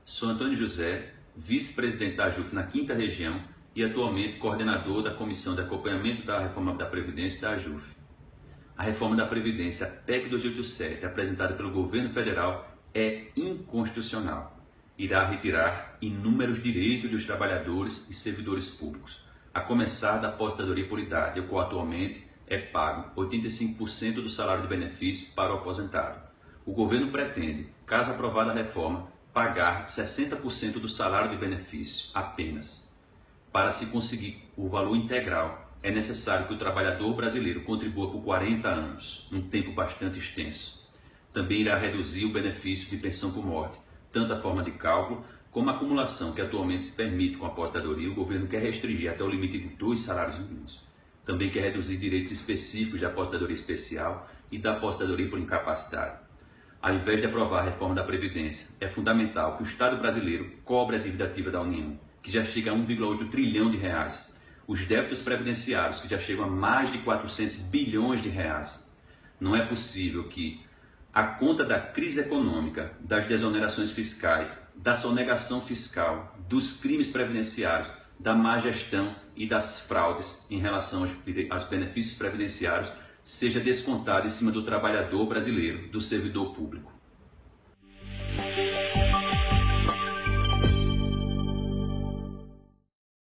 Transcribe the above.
Sou Antônio José, vice-presidente da AJUF na 5ª Região e atualmente coordenador da Comissão de Acompanhamento da Reforma da Previdência da AJUF. A reforma da Previdência PEC 287, apresentada pelo governo federal, é inconstitucional. Irá retirar inúmeros direitos dos trabalhadores e servidores públicos, a começar da aposentadoria por idade, o qual atualmente é pago 85% do salário de benefício para o aposentado. O governo pretende, caso aprovada a reforma, pagar 60% do salário de benefício apenas. Para se conseguir o valor integral, é necessário que o trabalhador brasileiro contribua por 40 anos, um tempo bastante extenso. Também irá reduzir o benefício de pensão por morte, tanto a forma de cálculo como a acumulação que atualmente se permite com a aposentadoria. O governo quer restringir até o limite de 2 salários mínimos. Também quer reduzir direitos específicos da aposentadoria especial e da aposentadoria por incapacidade. Ao invés de aprovar a reforma da Previdência, é fundamental que o Estado brasileiro cobre a dívida ativa da União, que já chega a 1,8 trilhão de reais, os débitos previdenciários, que já chegam a mais de 400 bilhões de reais. Não é possível que a conta da crise econômica, das desonerações fiscais, da sonegação fiscal, dos crimes previdenciários, da má gestão e das fraudes em relação aos benefícios previdenciários seja descontada em cima do trabalhador brasileiro, do servidor público.